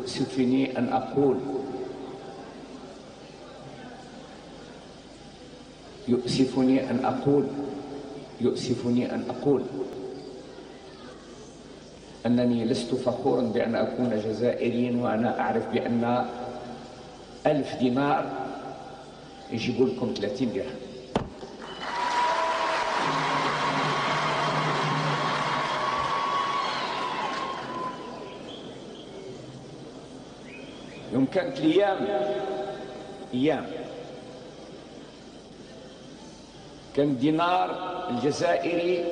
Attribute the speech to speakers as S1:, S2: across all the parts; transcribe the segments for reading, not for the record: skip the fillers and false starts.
S1: يؤسفني أن أقول يؤسفني أن أقول أنني لست فخورا بأن أكون جزائريا، وأنا أعرف بأن 1000 دينار يجيب لكم 30 درهم. يوم كانت أيام كان الدينار الجزائري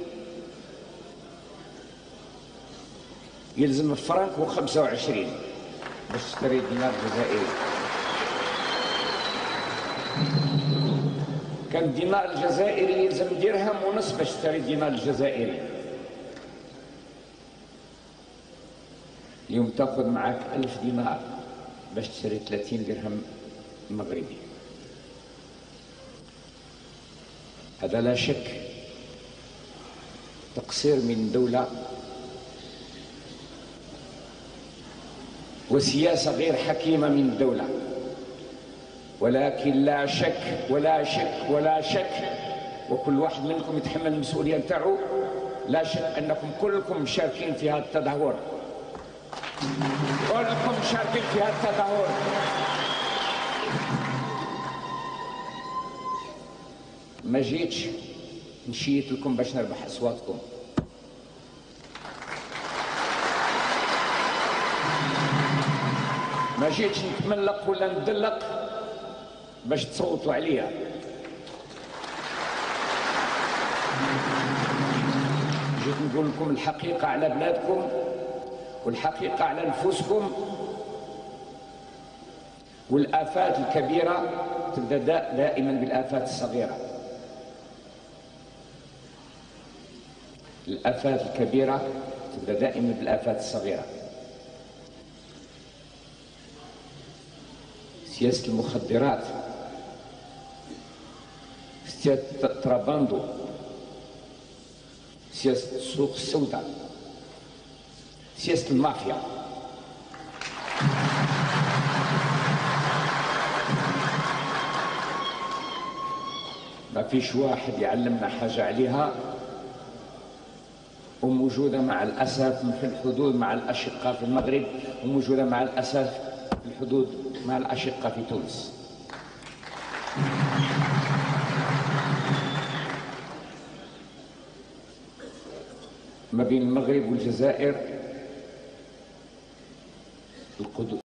S1: يلزم فرنك و25 باش تشتري دينار جزائري. كان الدينار الجزائري يلزم درهم ونصف باش تشتري الدينار الجزائري. اليوم تاخذ معك 1000 دينار باش تشتري 30 درهم مغربي. هذا لا شك تقصير من الدولة وسياسة غير حكيمة من الدولة، ولكن لا شك وكل واحد منكم يتحمل المسؤولية نتاعو. لا شك أنكم كلكم مشاركين في هذا التدهور، كلكم مشاركين في هذا التدهور. ما جيتش نشيت لكم باش نربح أصواتكم، ما جيتش نتملق ولا ندلق باش تصوتوا عليا. جيت نقول لكم الحقيقة على بلادكم والحقيقة على نفوسكم. والآفات الكبيرة تبدأ دائما بالآفات الصغيرة. الآفات الكبيرة تبدأ دائما بالآفات الصغيرة. سياسة المخدرات، سياسة التراباندو، سياسة السوق السوداء، سياسة المافيا. ما فيش واحد يعلمنا حاجة عليها، وموجودة مع الأسف في الحدود مع الأشقاء في المغرب، وموجودة مع الأسف في الحدود مع الأشقاء في تونس. ما بين المغرب والجزائر